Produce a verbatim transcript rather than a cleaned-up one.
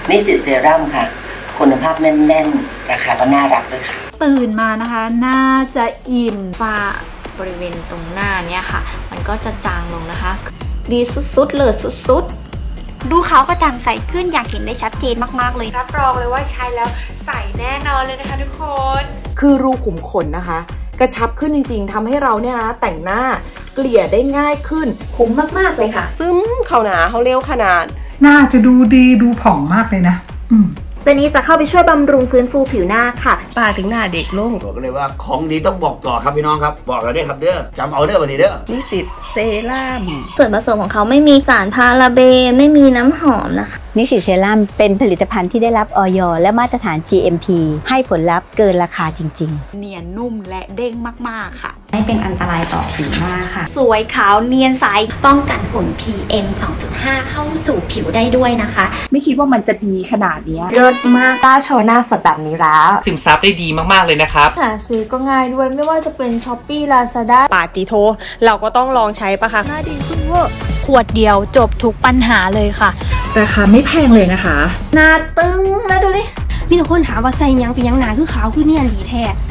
นิสิตเซรั่มค่ะคุณภาพแน่นๆราคาก็น่ารักด้วยค่ะตื่นมานะคะน่าจะอิ่มฝ้าบริเวณตรงหน้าเนี่ยค่ะมันก็จะจางลงนะคะดีสุดๆเลยสุดๆดูเขาก็จางใสขึ้นอย่างเห็นได้ชัดเจนมากๆเลยรับรองเลยว่าใช้แล้วใสแน่นอนเลยนะคะทุกคนคือรูขุมขนนะคะกระชับขึ้นจริงๆทำให้เราเนี่ยนะแต่งหน้าเกลี่ยได้ง่ายขึ้นคุ้มมากๆเลยค่ะซึมเข้าหนาเขาเร็วขนาดหน้าจะดูดีดูผ่องมากเลยนะอืมตัวนี้จะเข้าไปช่วยบำรุงฟื้นฟูผิวหน้าค่ะปาถึงหน้าเด็กลงบอกเลยว่าของดีต้องบอกต่อครับพี่น้องครับบอกเราได้ครับเด้อจำเอาเด้อวันนี้เด้อนิสิตเซรั่มส่วนผสมของเขาไม่มีสารพาราเบนไม่มีน้ำหอมนะคะนิสิตเซรั่มเป็นผลิตภัณฑ์ที่ได้รับอย.และมาตรฐาน จี เอ็ม พี ให้ผลลัพธ์เกินราคาจริงๆเนียนนุ่มและเด้งมากๆค่ะไม่เป็นอันตรายต่อผิวหน้าค่ะสวยขาวเนียนใสป้องกันฝุ่น พี เอ็ม สองจุดห้า เข้าสู่ผิวได้ด้วยนะคะไม่คิดว่ามันจะดีขนาดนี้เลิศมากกล้าโชว์หน้าสดแบบนี้แล้วซึมซับได้ดีมากๆเลยนะครับหาซื้อก็ง่ายด้วยไม่ว่าจะเป็น ช้อปปี้ ลาซาด้าปาติโทเราก็ต้องลองใช้ปะคะหน้าดีขึ้นเวอร์ขวดเดียวจบทุกปัญหาเลยค่ะราคาไม่แพงเลยนะคะหน้าตึงแล้วดูดิมีแต่คนถามว่าใส่ยังเป็นยังหนาคือขาวคือเนียนดีแท้